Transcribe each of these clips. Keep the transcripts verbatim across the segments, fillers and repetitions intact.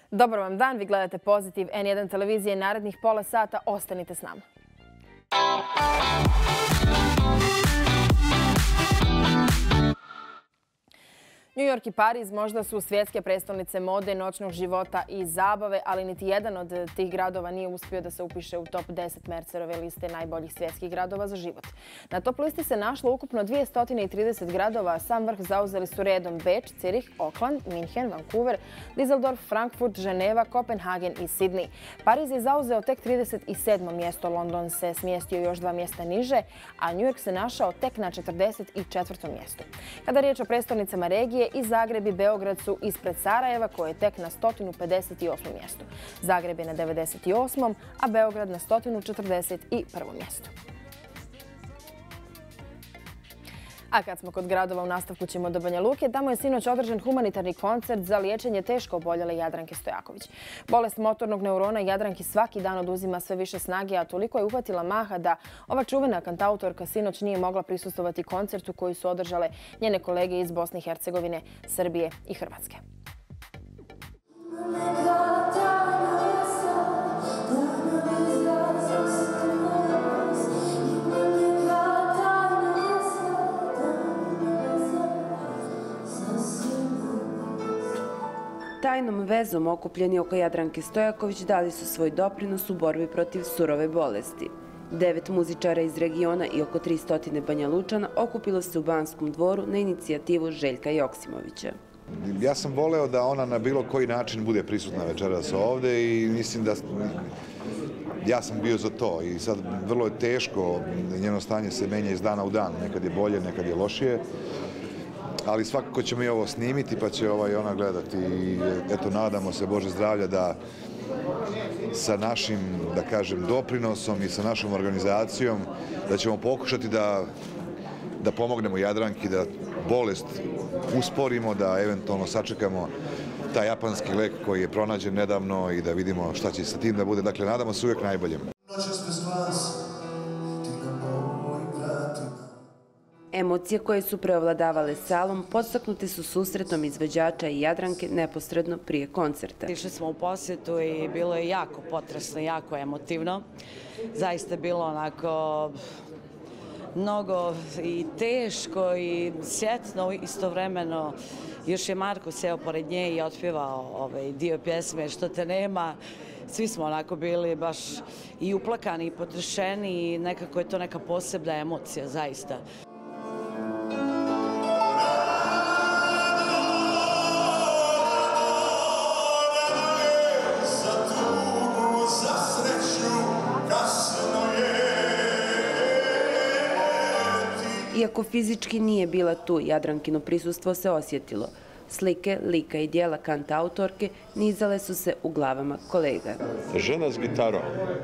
Dobar vam dan, vi gledate Pozitiv N jedan televizije. Narednih pola sata ostanite s nama. New York i Pariz možda su svjetske prestolnice mode, noćnog života i zabave, ali niti jedan od tih gradova nije uspio da se upiše u top deset Mercerove liste najboljih svjetskih gradova za život. Na top listi se našlo ukupno dvjesto trideset gradova, a sam vrh zauzeli su redom Beč, Cirih, Oakland, Minhen, Vancouver, Düsseldorf, Frankfurt, Ženeva, Kopenhagen i Sidney. Pariz je zauzeo tek trideset sedmo mjesto, London se smjestio još dva mjesta niže, a New York se našao tek na četrdeset četvrtom mjestu. Kada je riječ o prestolnicama regije, i Zagreb i Beograd su ispred Sarajeva, koje je tek na sto pedeset osmom mjestu. Zagreb je na devedeset osmom, a Beograd na sto četrdeset prvom mjestu. A kad smo kod gradova, u nastavku ćemo do Banja Luke. Tamo je sinoć održan humanitarni koncert za liječenje teško oboljele Jadranke Stojaković. Bolest motornog neurona Jadranki svaki dan oduzima sve više snage, a toliko je uhvatila maha da ova čuvena kantautorka sinoć nije mogla prisustvovati koncertu koji su održale njene kolege iz Bosne i Hercegovine, Srbije i Hrvatske. Tajnom vezom okupljeni oko Jadranke Stojaković dali su svoj doprinos u borbi protiv surove bolesti. Devet muzičara iz regiona i oko tristo Banja Lučana okupilo se u Banskom dvoru na inicijativu Željka Joksimovića. Ja sam voleo da ona na bilo koji način bude prisutna večeras ovde i mislim da ja sam bio za to i sad vrlo je teško, njeno stanje se menja iz dana u dan, nekad je bolje, nekad je lošije. Ali svakako ćemo i ovo snimiti pa će ovaj ona gledati i eto nadamo se Bože zdravlja da sa našim, da kažem, doprinosom i sa našom organizacijom da ćemo pokušati da, da pomognemo Jadranki, da bolest usporimo, da eventualno sačekamo taj japanski lek koji je pronađen nedavno i da vidimo šta će sa tim da bude. Dakle, nadamo se uvijek najboljem. Emocije koje su preovladavale salom podstaknute su susretom izvođača i Jadranke neposredno prije koncerta. Išli smo u posjetu i bilo je jako potresno, jako emotivno. Zaista je bilo onako mnogo i teško i sjetno istovremeno. Još je Marko seo pored nje i otpjevao ovaj dio pjesme Što te nema. Svi smo onako bili baš i uplakani i potrešeni i nekako je to neka posebna emocija, zaista. Iako fizički nije bila tu, Jadrankino prisustvo se osjetilo. Slike, lika i dijela kantautorke nizale su se u glavama kolega. Žena s gitarom.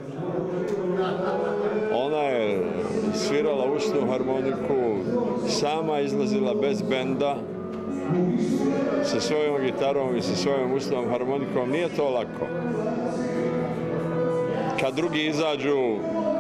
Ona je svirala usnu harmoniku, sama izlazila bez benda, sa svojom gitarom i sa svojom usnom harmonikom. Nije to lako. Kad drugi izađu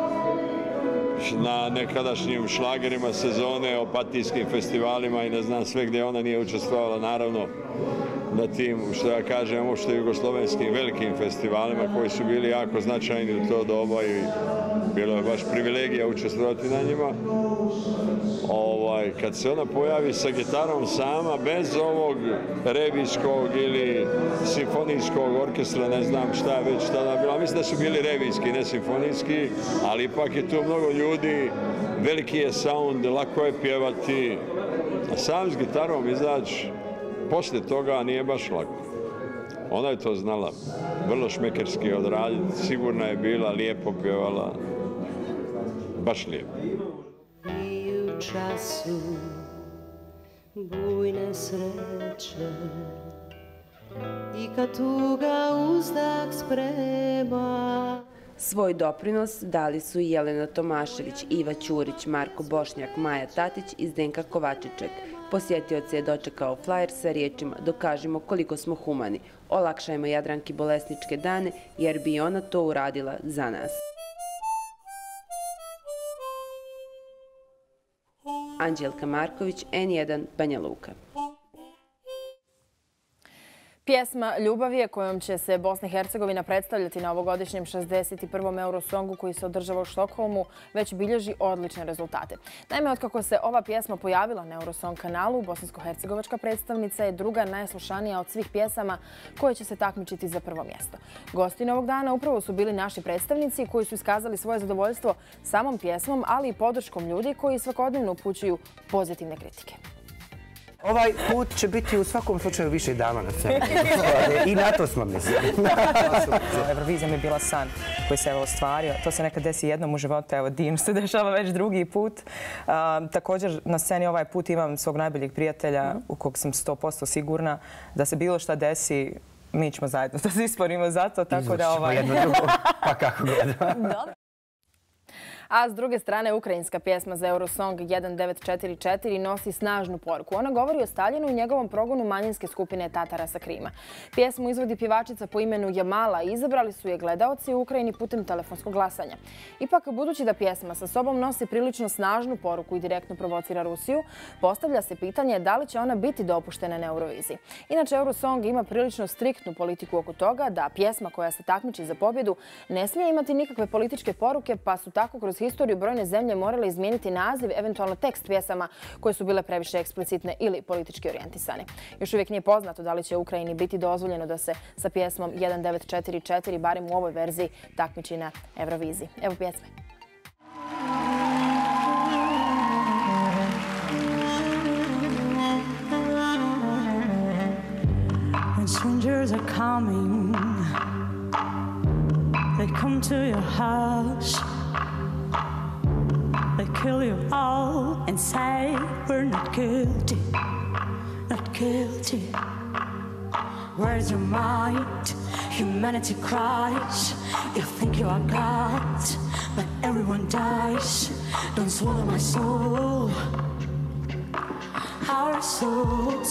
na nekadašnjim šlagerima sezone, opatijskim festivalima i ne znam sve gdje ona nije učestvovala, naravno na tim, što ja kažem, uopšte jugoslovenskim velikim festivalima koji su bili jako značajni u to doba i bilo je baš privilegija učestvovati na njima. Ovaj, kad se ona pojavi sa gitarom sama, bez ovog revijskog ili simfonijskog orkestra, ne znam šta je već tada bilo. Mislim da su bili revijski, ne simfonijski, ali ipak je tu mnogo ljudi, veliki je sound, lako je pjevati. A sam s gitarom izaći, poslije toga nije baš lako. Ona je to znala vrlo šmekerski odraditi, sigurna je bila, lijepo pjevala, baš lijepo. I u času bujne sreće i kad tuga uzdah sprema. Svoj doprinos dali su i Jelena Tomašević, Iva Ćurić, Marko Bošnjak, Maja Tatić i Zdenka Kovačiček. Posjetioce je dočekao flajer sa riječima "Dokažimo koliko smo humani, olakšajmo Jadranki bolesničke dane jer bi ona to uradila za nas." Anđelka Marković, N jedan, Banja Luka. Pjesma Ljubav je, kojom će se Bosna i Hercegovina predstavljati na ovogodišnjem šezdeset prvom Eurosongu koji se održava u Štokholmu, već bilježi odlične rezultate. Naime, otkako se ova pjesma pojavila na Eurosong kanalu, bosansko-hercegovačka predstavnica je druga najslušanija od svih pjesama koje će se takmičiti za prvo mjesto. Gosti ovog dana upravo su bili naši predstavnici koji su iskazali svoje zadovoljstvo samom pjesmom, ali i podrškom ljudi koji svakodnevno upućuju pozitivne kritike. Ovaj put će biti u svakom slučaju više dama na sceni. I na to smo mislili. Eurovizija mi je bila san koji se ostvario. To se nekad desi jednom u životu. Evo, divno se dešava već drugi put. Također na sceni ovaj put imam svog najboljeg prijatelja u kog sam sto posto sigurna da se bilo šta desi, mi ćemo zajedno da se isporimo za to. Tako da ovaj... jedno drugo, pa kako gledamo. A s druge strane, ukrajinska pjesma za Eurosong jedan devet četiri četiri nosi snažnu poruku. Ona govori o Staljinu i njegovom progonu manjinske skupine Tatara sa Krima. Pjesmu izvodi pjevačica po imenu Jamala i izabrali su je gledaoci u Ukrajini putem telefonskog glasanja. Ipak, budući da pjesma sa sobom nosi prilično snažnu poruku i direktno provocira Rusiju, postavlja se pitanje da li će ona biti dopuštena na Euroviziji. Inače, Eurosong ima prilično striktnu politiku oko toga da pjesma koja se takmiči za pobjedu ne smije imati nikakve političke poruke, pa su tako kroz historiju brojne zemlje morale izmijeniti naziv, eventualno tekst pjesama koje su bile previše eksplicitne ili politički orijentisane. Još uvijek nije poznato da li će Ukrajini biti dozvoljeno da se sa pjesmom jedan devet četiri četiri, barem u ovoj verziji, takmiči na Euroviziji. Evo pjesme. When strangers are coming, they come to your house. They kill you all and say we're not guilty, not guilty. Where's your mind? Humanity cries. You think you are God, but everyone dies. Don't swallow my soul, our souls.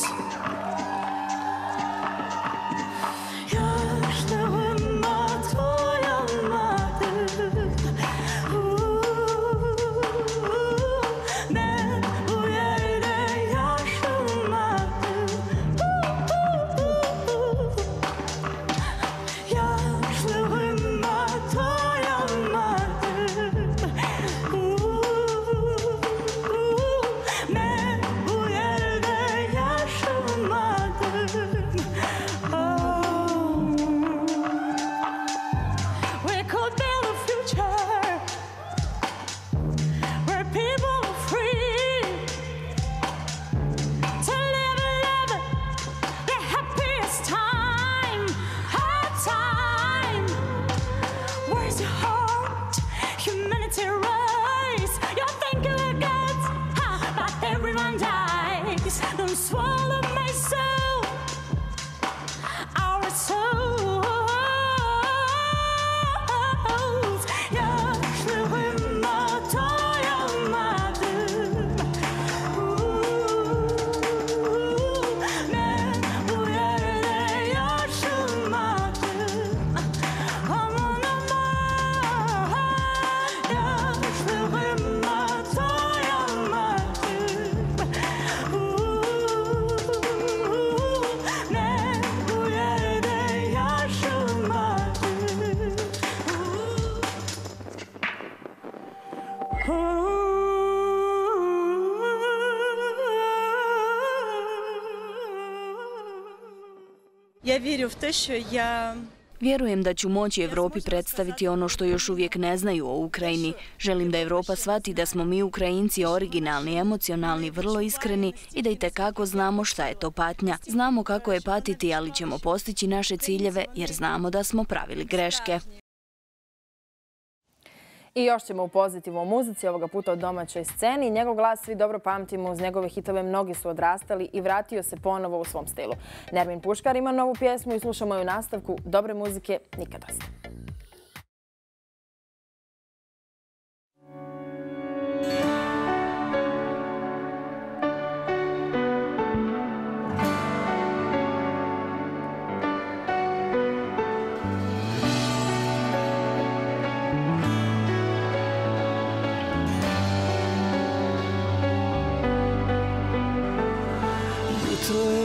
Ja vjerujem v to, što ja... Vjerujem da ću moći Evropi predstaviti ono što još uvijek ne znaju o Ukrajini. Želim da Evropa shvati da smo mi Ukrajinci originalni, emocionalni, vrlo iskreni i da itekako znamo šta je to patnja. Znamo kako je patiti, ali ćemo postići naše ciljeve jer znamo da smo pravili greške. I još ćemo u pozitivnoj muzici, ovoga puta o domaćoj sceni. Njegov glas svi dobro pamtimo, uz njegove hitove mnogi su odrastali i vratio se ponovo u svom stilu. Nermin Puškar ima novu pjesmu i slušamo ju u nastavku. Dobre muzike nikad dosta.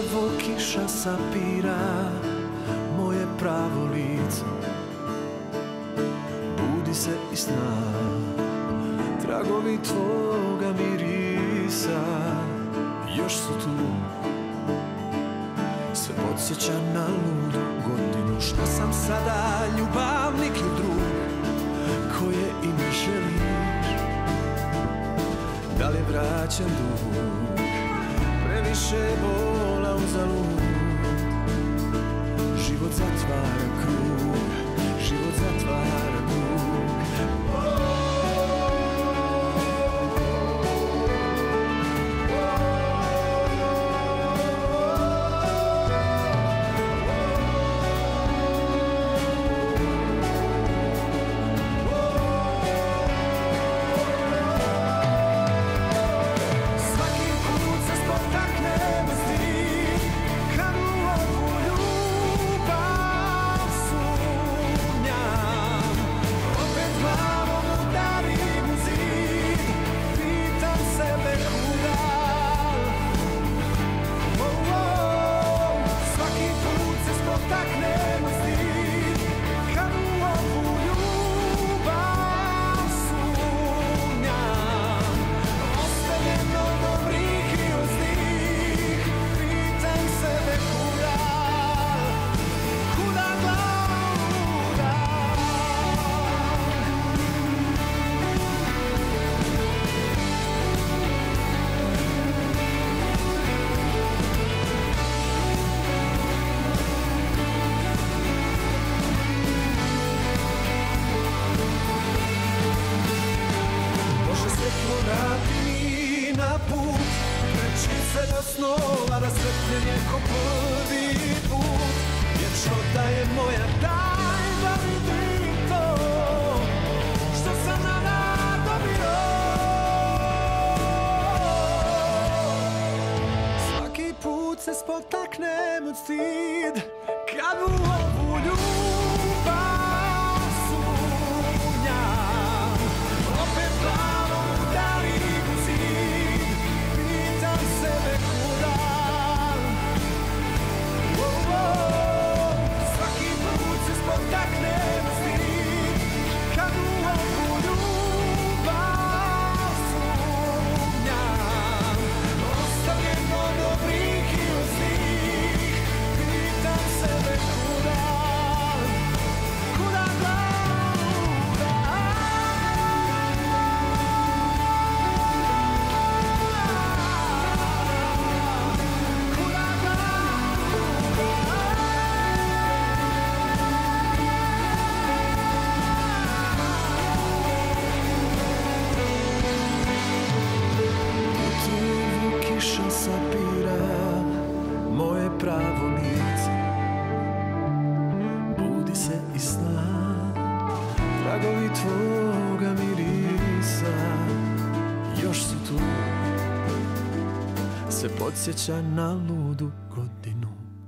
drvo kiša sapira moje pravo lice. Budi se iz sna, tragovi tvoga mirisa još su tu. Sve podsjeća na ludu godinu. Šta sam sada, ljubavnik i drug koje i ne želiš? Da li je vraćan dug? Previše bola uzalud. Život zatvara krug, život zatvara krug. Podsjeća na ludu godinu.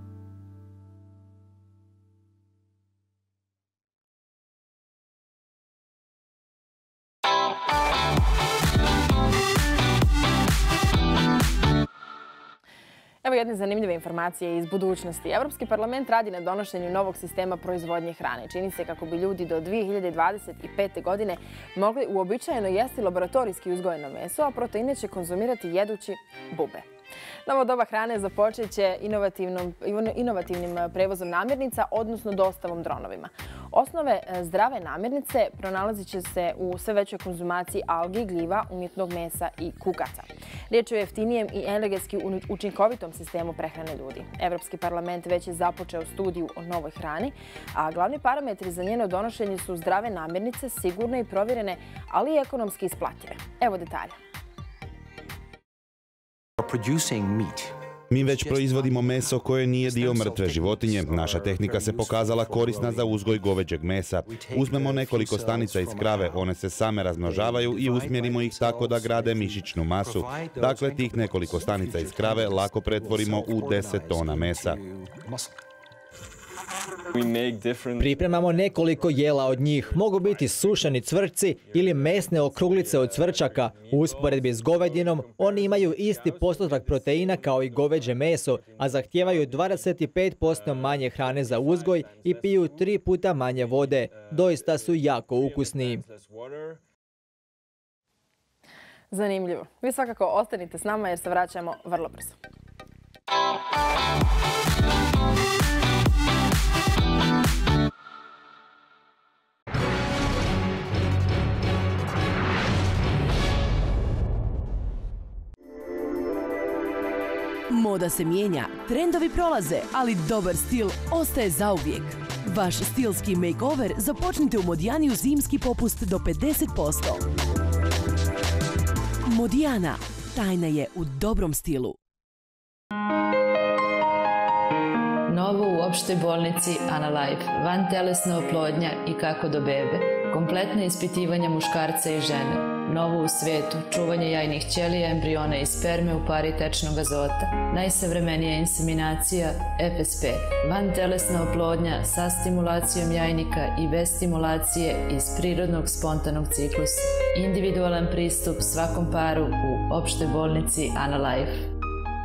Evo jedne zanimljive informacije iz budućnosti. Evropski parlament radi na donošenju novog sistema proizvodnje hrane. Čini se kako bi ljudi do dvije hiljade dvadeset pete. godine mogli uobičajeno jesti laboratorijski uzgojeno meso, a proteine će konzumirati jedući bube. Novo doba hrane započet će inovativnim prevozom namirnica, odnosno dostavom dronovima. Osnove zdrave namirnice pronalazit će se u sve većoj konzumaciji algi, gljiva, umjetnog mesa i kukaca. Riječ je o jeftinijem i energetski učinkovitom sistemu prehrane ljudi. Evropski parlament već je započeo studiju o novoj hrani, a glavni parametri za njeno donošenje su zdrave namirnice, sigurne i provjerene, ali i ekonomski isplative. Evo detalja. Mi već proizvodimo meso koje nije dio mrtve životinje. Naša tehnika se pokazala korisna za uzgoj goveđeg mesa. Uzmemo nekoliko stanica iz krave, one se same razmnožavaju i usmjerimo ih tako da grade mišićnu masu. Dakle, tih nekoliko stanica iz krave lako pretvorimo u deset tona mesa. Pripremamo nekoliko jela od njih. Mogu biti sušeni cvrčci ili mesne okruglice od cvrčaka. U usporedbi s govedinom, oni imaju isti postotak proteina kao i goveđe meso, a zahtijevaju dvadeset pet posto manje hrane za uzgoj i piju tri puta manje vode. Doista su jako ukusni. Zanimljivo. Vi svakako ostanite s nama jer se vraćamo vrlo brzo. Moda se mijenja, trendovi prolaze, ali dobar stil ostaje zauvijek. Vaš stilski makeover započnite u Modijaniju zimski popust do pedeset posto. Modijana, tajna je u dobrom stilu. Novo u opštoj bolnici Analife, vantelesna oplodnja i kako do bebe, kompletna ispitivanja muškarca i žene. Novo u svijetu, čuvanje jajnih ćelija, embriona i sperme u pari tečnog azota. Najsavremenija inseminacija F S P, vantelesna oplodnja sa stimulacijom jajnika i bez stimulacije iz prirodnog spontanog ciklusa. Individualan pristup svakom paru u opštoj bolnici Analife.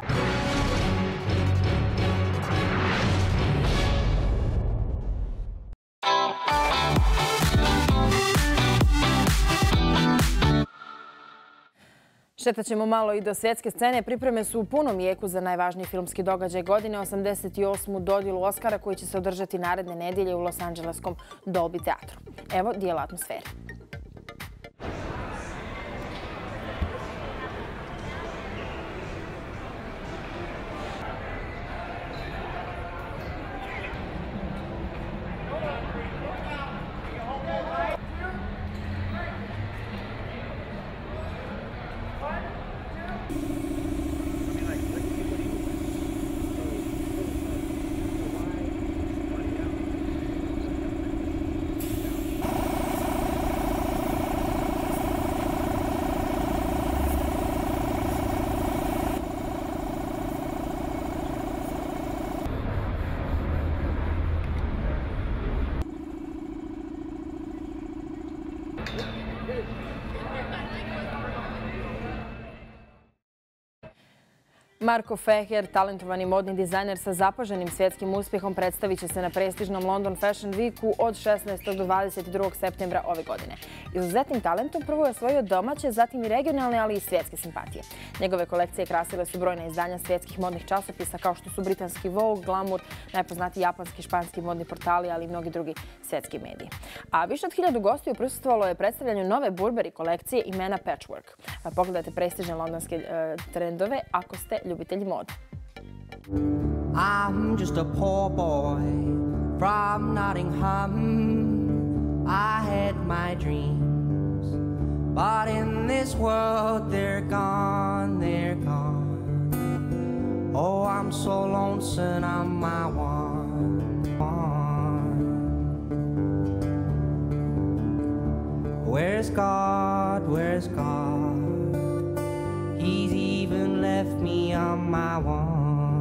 Šetat ćemo malo i do svjetske scene. Pripreme su u punom jeku za najvažniji filmski događaj godine, osamdeset osmu dodjelu Oscara koji će se održati naredne nedjelje u Los Angeleskom Dolby teatru. Evo dijela atmosfere. Marko Feher, talentovani modni dizajner sa zapaženim svjetskim uspjehom, predstavit će se na prestižnom London Fashion Weeku od šesnaestog do dvadeset drugog septembra ove godine. Izuzetnim talentom prvo je osvojio domaće, zatim i regionalne, ali i svjetske simpatije. Njegove kolekcije krasile su brojna izdanja svjetskih modnih časopisa kao što su britanski Vogue, Glamour, najpoznatiji japanski i španski modni portali, ali i mnogi drugi svjetski mediji. A više od hiljadu gostiju prisustvovalo je predstavljanju nove Burberry kolekcije imena Patchwork. Pogledajte prestižne londonske uh, trendove ako ste ljubitelji mode. I'm just a poor boy from Nottingham. I had my dreams, but in this world they're gone, they're gone. Oh, I'm so lonesome, I'm my one, one. Where's God, where's God? He's even left me on my one.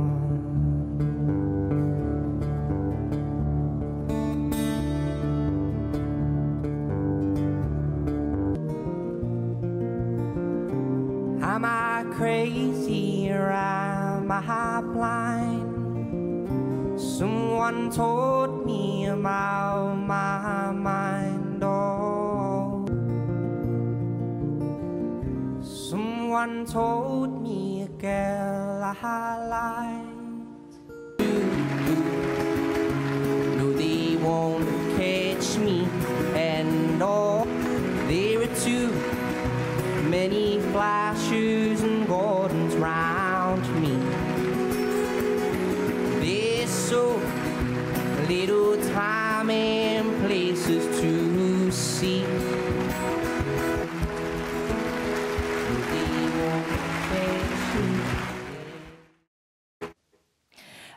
Am I crazy or am I blind? Someone told me about my mind, oh. Someone told me a girl I liked. No, they won't catch me, and oh, there are too many flashes and gardens round me. There's so little time and places to see.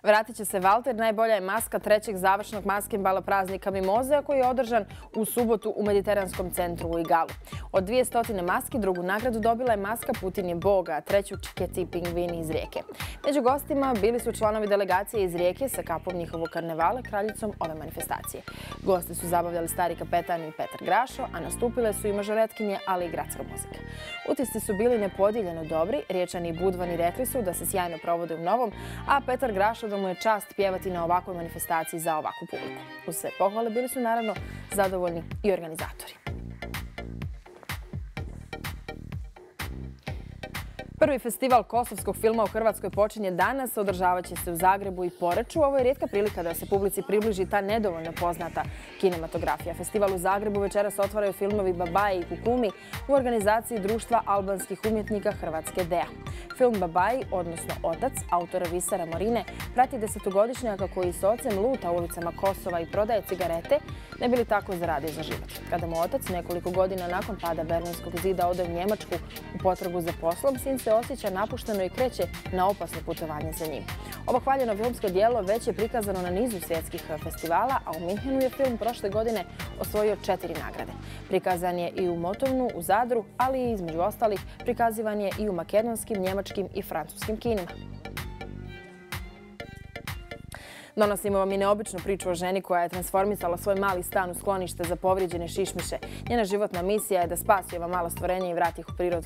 Vratit će se Valter, najbolja je maska trećeg završnog maskenbala praznika Mimoze, koji je održan u subotu u Mediteranskom centru u Igalu. Od dvije stotine maski drugu nagradu dobila je maska Putin je Bog, a treću Čikeci pingvini iz Rijeke. Među gostima bili su članovi delegacije iz Rijeke sa kapom njihovog karnevala, kraljicom ove manifestacije. Gosti su zabavljali stari kapetan i Petar Grašo, a nastupile su i mažoretkinje, ali i gradska muzika. Utisci su bili nepodijeljeno dobri, Riječani i Budvani rekli su da se sjajno provode u novom, a Petar Grašo da mu je čast pjevati na ovakvoj manifestaciji za ovakvu publiku. Uz sve pohvale bili su naravno zadovoljni i organizatori. Prvi festival kosovskog filma u Hrvatskoj počinje danas, održavat će se u Zagrebu i Poreču. Ovo je rijetka prilika da se publici približi ta nedovoljno poznata kinematografija. Festival u Zagrebu večeras otvaraju filmovi Babaji i Kukumi u organizaciji Društva albanskih umjetnika Hrvatske D E A. Film Babaji, odnosno Otac, autora Visara Morine, prati desetogodišnjaka koji s ocem luta ulicama Kosova i prodaje cigarete, ne bi li tako zaradio za život. Kada mu otac nekoliko godina nakon pada Berlinskog zida ode u Njemačku u potragu za poslom, sin se osjeća napušteno i kreće na opasno putovanje za njim. Ovo hvaljeno filmsko djelo već je prikazano na nizu svjetskih festivala, a u Minhenu je film prošle godine osvojio četiri nagrade. Prikazan je i u Motovnu, u Zadru, ali i između ostalih prikazivan je i u makedonskim, njemačkim i francuskim kinima. Donosimo vam i neobičnu priču o ženi koja je transformisala svoj mali stan u sklonište za povrijeđene šišmiše. Njena životna misija je da spasi ova mala stvorenja i vrati ih u prirodu.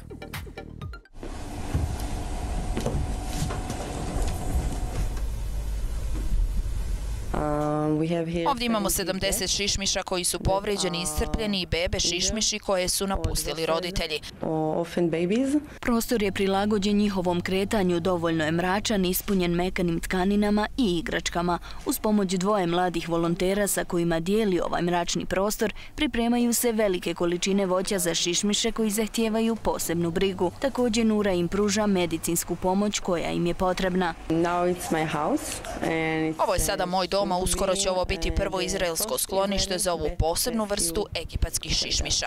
Ovdje imamo sedamdeset šišmiša koji su povrijeđeni, iscrpljeni i bebe šišmiši koje su napustili roditelji. Prostor je prilagođen njihovom kretanju, dovoljno je mračan, ispunjen mekanim tkaninama i igračkama. Uz pomoć dvoje mladih volontera sa kojima dijeli ovaj mračni prostor, pripremaju se velike količine voća za šišmiše koji zahtijevaju posebnu brigu. Također Nura im pruža medicinsku pomoć koja im je potrebna. Ovo je sada moj dom, a uskoro će ovo biti prvo izraelsko sklonište za ovu posebnu vrstu egipatskih šišmiša.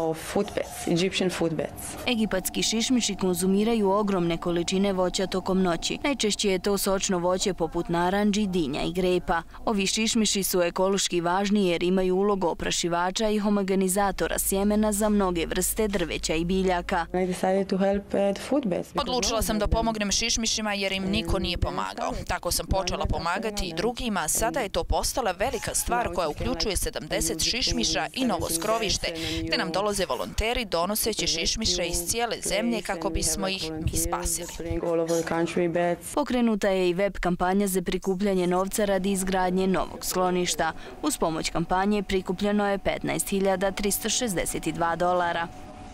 Egipatski šišmiši konzumiraju ogromne količine voća tokom noći. Najčešće je to sočno voće poput naranđi, dinja i grepa. Ovi šišmiši su ekološki važni jer imaju ulogu oprašivača i homogenizatora sjemena za mnoge vrste drveća i biljaka. Odlučila sam da pomognem šišmišima jer im niko nije pomagao. Tako sam počela pomagati i drugima. Sada je to postala velika stvar koja uključuje sedamdeset šišmiša i novo skrovište, gdje nam dolaze volonteri donoseći šišmiše iz cijele zemlje kako bismo ih mi spasili. Pokrenuta je i web kampanja za prikupljanje novca radi izgradnje novog skloništa. Uz pomoć kampanje prikupljeno je petnaest hiljada tristo šezdeset dva dolara.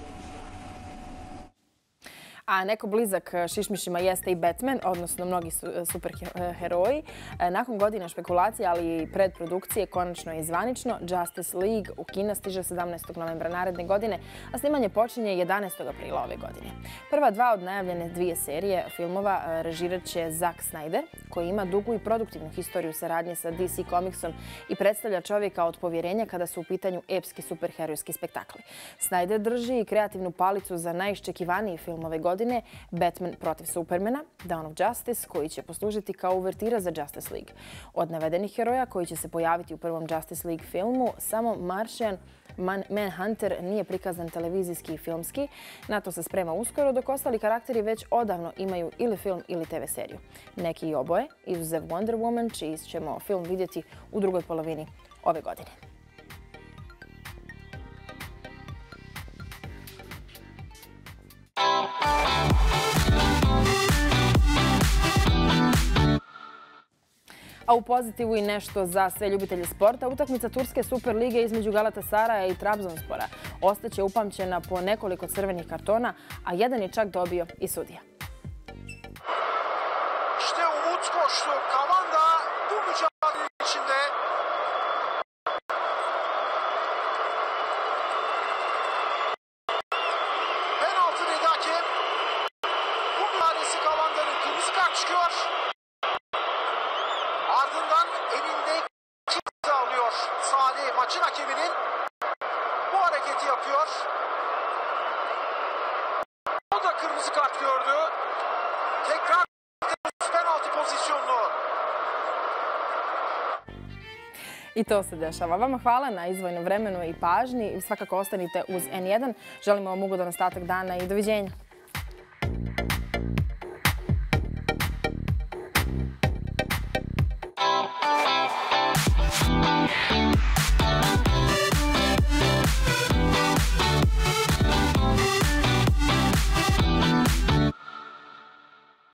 A neko blizak šišmišima jeste i Batman, odnosno mnogi superheroji. Nakon godina špekulacije, ali i predprodukcije, konačno je zvanično. Justice League u kina stiže sedamnaestog novembra naredne godine, a snimanje počinje jedanaestog aprila ove godine. Prva dva od najavljene dvije serije filmova režirat će Zack Snyder, koji ima dugu i produktivnu historiju saradnje sa D C Comicsom i predstavlja čovjeka od povjerenja kada su u pitanju epski superherojski spektakli. Snyder drži i kreativnu palicu za najiščekivaniji film ove godine, Batman protiv Supermana, Dawn of Justice, koji će poslužiti kao uvertira za Justice League. Od navedenih heroja koji će se pojaviti u prvom Justice League filmu, samo Martian Manhunter nije prikazan televizijski i filmski. Na to se sprema uskoro, dok ostali karakteri već odavno imaju ili film ili T V seriju. Neki i oboje, izuzev Wonder Woman, čiji ćemo film vidjeti u drugoj polovini ove godine. A u pozitivu i nešto za sve ljubitelje sporta, utakmica Turske Super lige između Galatasaraja i Trabzonspora ostaće upamćena po nekoliko crvenih kartona, a jedan je čak dobio i sudija. İşte umut koştu. Kavanda bu mücadele içinde. Penaltı dedi hakem. Bu müdahalesi Kavanda'nın, kırmızı kart çıkıyor. Ardından elinde iki alıyor. Salih maçın hakeminin bu hareketi yapıyor. O da kırmızı kart gördü. Tekrar penaltı pozisyonunu. I to se dešava. Vama hvala na izdvojenom vremenu i pažnji. Svakako ostanite uz N jedan. Želimo vam ugodan ostatak dana i doviđenja.